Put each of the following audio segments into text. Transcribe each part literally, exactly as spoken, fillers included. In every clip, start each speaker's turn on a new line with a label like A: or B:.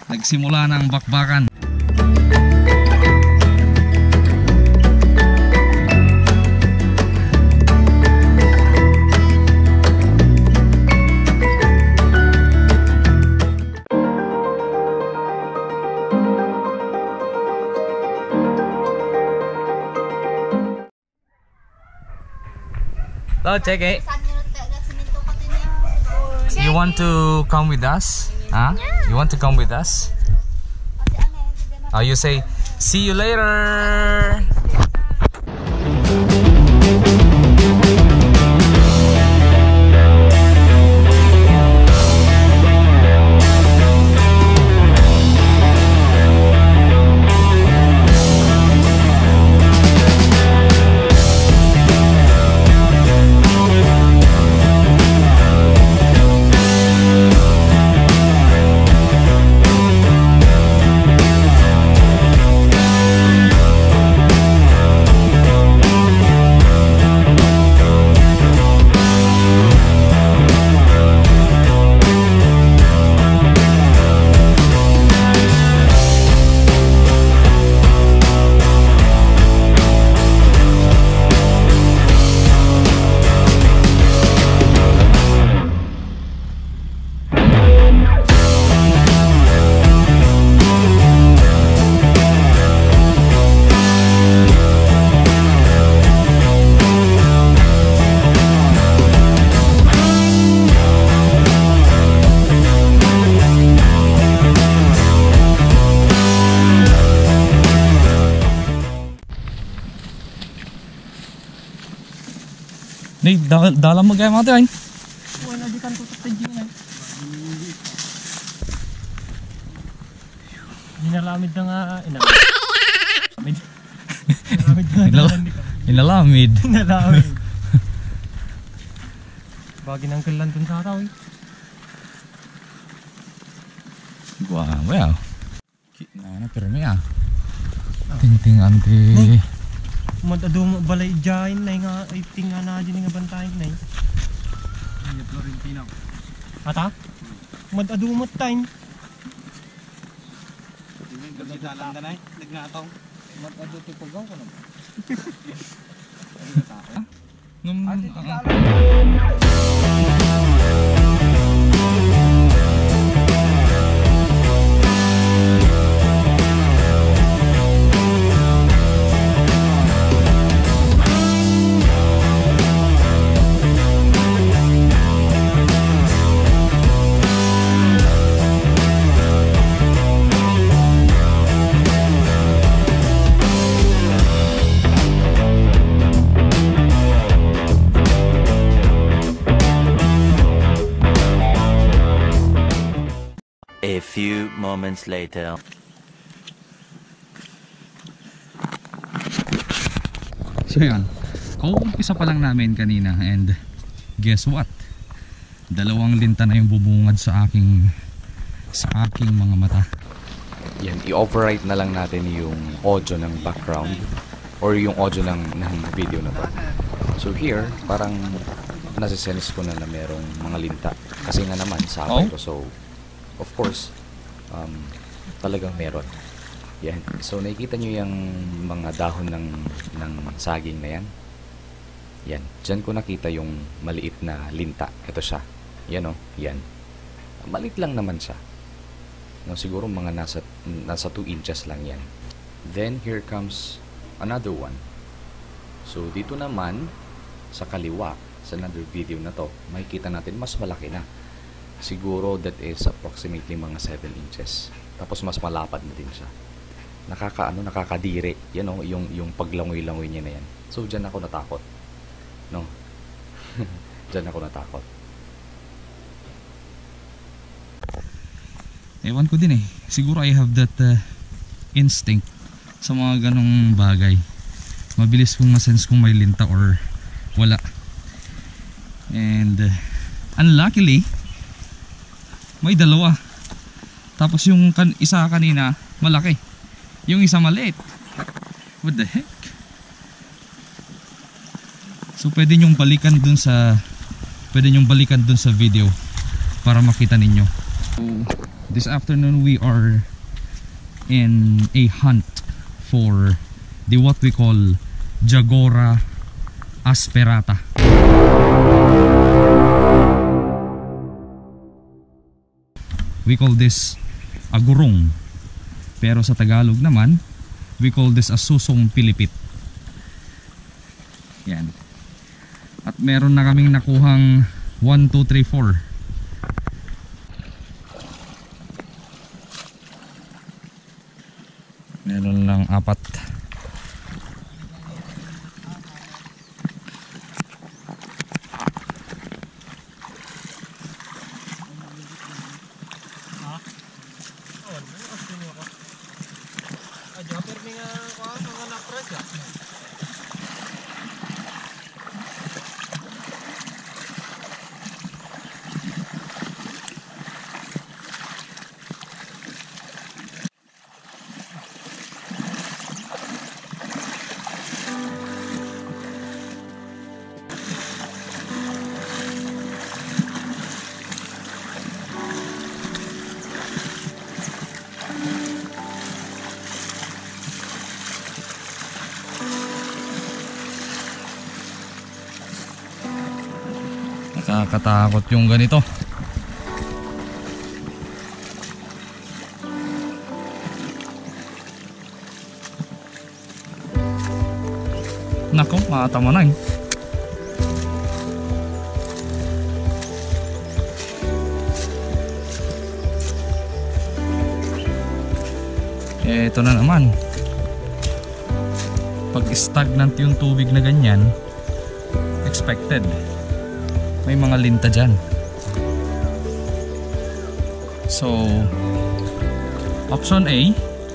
A: Nagsimula na ang bakbakan. Oh, check it. You want to come with us? Huh? You want to come with us? Oh, you say, see you later. Nih, dal dalam mo kaya mga tayo.
B: Wala di kan tutok tayo dyan. Inalamid na nga. Inalamid.
A: Inalamid.
B: Inalamid. Bagi ng kalan dun sa tao eh.
A: Wow, wow. Nah, na pirmi ah. Ting-ting anti.
B: Madado mo balay dyan na nga ay tinga na dyan nga bantayan na eh.
A: Hindi Florentina.
B: Ata? Madado mo time.
A: Hindi kasi dalang na eh. Nagnatong. Madado tipugaw ko naman. Nung
C: A few moments later.
A: So yan, kauumpisa pa lang namin kanina and guess what? Dalawang linta na yung bubungad sa aking sa aking mga mata.
D: Yan, i-override na lang natin yung audio ng background or yung audio ng, ng video na to. So here, parang nasisense ko na na merong mga linta. Kasi nga naman, sabay
A: oh?
D: ko. So, of course, um, talagang meron. Yan. So, nakikita nyo yung mga dahon ng, ng saging na yan. Yan. Diyan ko nakita yung maliit na linta. Ito siya. Yan o. Yan. Maliit lang naman siya. No, siguro mga nasa, nasa two inches lang yan. Then, here comes another one. So, dito naman, sa kaliwa, sa another video na to, makikita natin mas malaki na. Siguro that is approximately mga seven inches. Tapos mas malapad na din siya. Nakakaano, nakakadiri. Yan o, yung, yung paglangoy-langoy niya na yan. So, dyan ako natakot. No? Dyan ako natakot.
A: Ewan ko din eh. Siguro I have that uh, instinct sa mga ganong bagay. Mabilis kong ma-sense kung may linta or wala. And uh, unluckily, may dalawa. Tapos yung kan isa kanina malaki, yung isa maliit. What the heck? So pwede nyong balikan dun sa Pwede nyong balikan dun sa video para makita ninyo. So, This afternoon we are in a hunt for the what we call Jagora asperata. We call this agurong, pero sa Tagalog naman we call this asusong pilipit. Yan. At meron na kaming nakuhang one, two, three, four. Meron lang apat. Nakakatakot yung ganito. Nako, matama na eh. Eh, ito na naman. Pag stagnant yung tubig na ganyan, expected may mga linta dyan. So option A,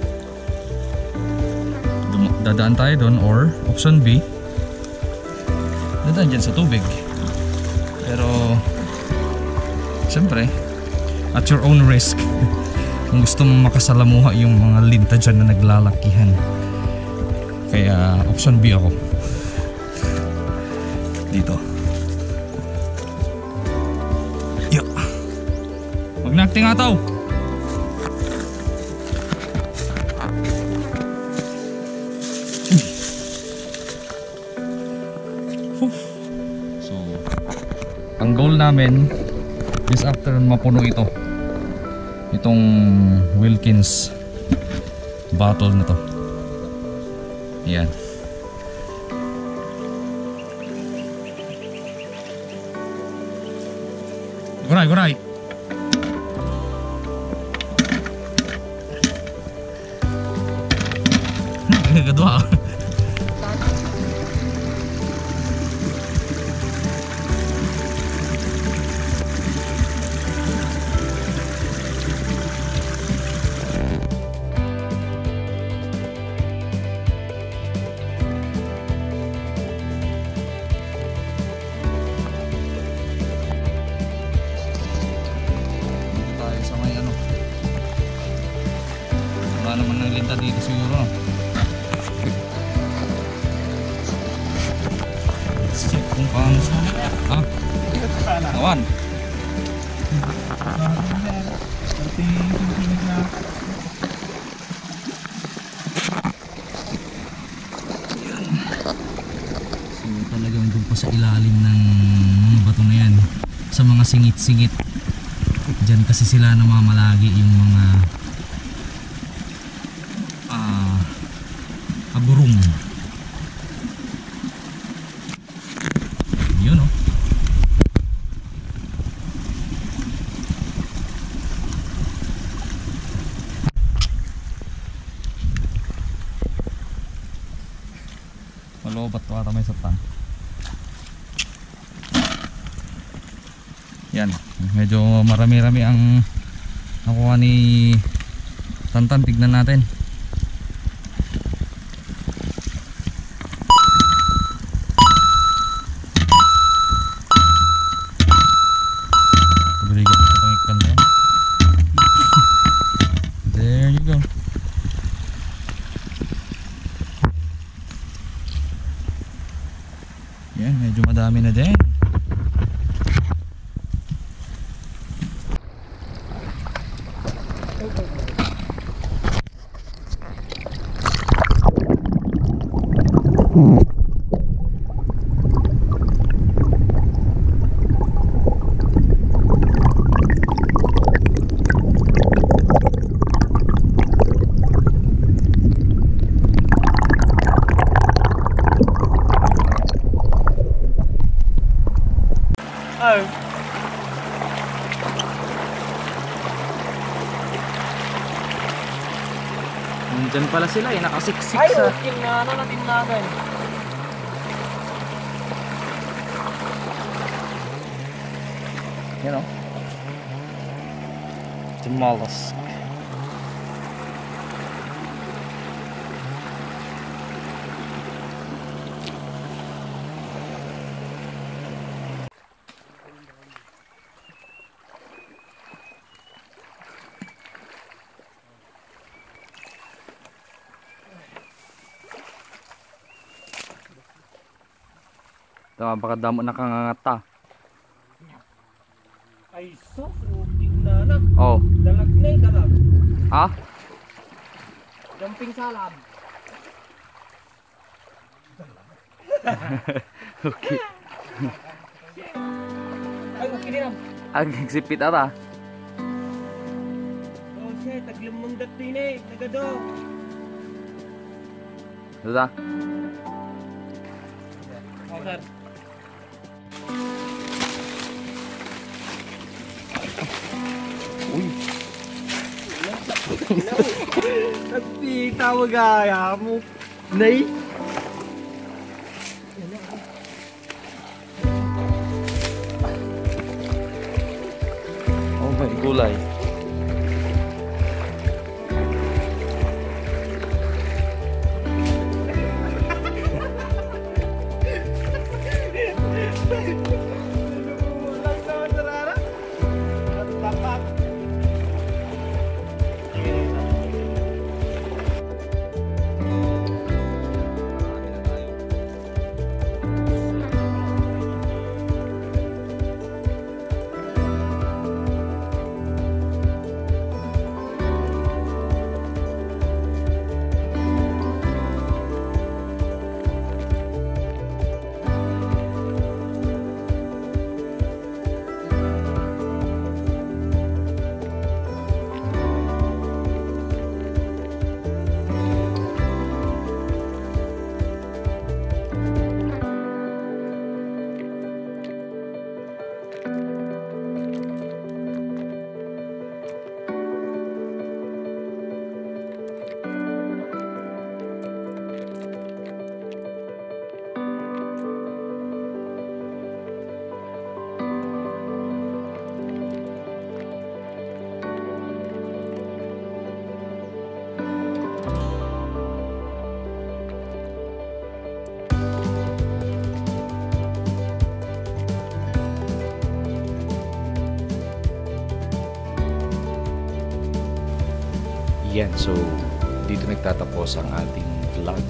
A: dadaan tayo doon, or option B, dadaan dyan sa tubig. Pero siyempre at your own risk. Kung gusto mong makasalamuha yung mga linta dyan na naglalakihan, kaya option B ako dito. Magnaakting ataw. So ang goal namin is after mapuno ito, itong Wilkins bottle na to. Yan. Guray, guray. Kedua. Tayo sa may ano. Wala naman ng linta dito siguro. Check kung paano siya. Ah, awan. So talagang doon pa sa ilalim ng mga bato na yan, sa mga singit-singit. Diyan kasi sila namamalagi yung mga ah, aburong. Yun oh. Malobat to ata may satan. Yan, medyo marami-rami ang nakuha ni Tantan. Tignan natin. There you go. Yan, medyo madami na din.
B: Oh.
A: Nandyan pala sila eh, nakasiksik
B: Ay,
A: sa...
B: okay na ano natin nagan.
A: You know? The mollusk. Ito, napakadamo nakangangata.
B: Ay, sus, okay na na.
A: Oh,
B: Dalag na yung dalag.
A: ha?
B: Jumping salad.
A: Okay.
B: Ay, okay din ah.
A: Ang nagsipit ata.
B: Oh, shit, taglamang dati na eh. Nagado.
A: Ito ta.
B: Oh, sir.
A: Uy.
B: Nagpita mo gaya mo. Nay.
A: Oh my gulay.
D: Yan, so dito nagtatapos ang ating vlog.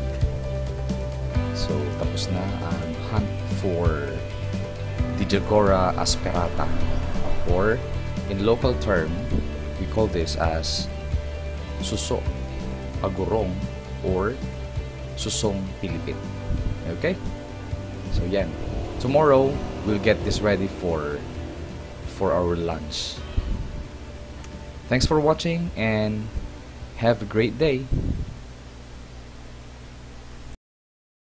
D: So tapos na ang hunt for Digigora asperata, or in local term we call this as suso agurong or susong Pilipin. Okay, so yan, tomorrow we'll get this ready for for our lunch. Thanks for watching and have a great day.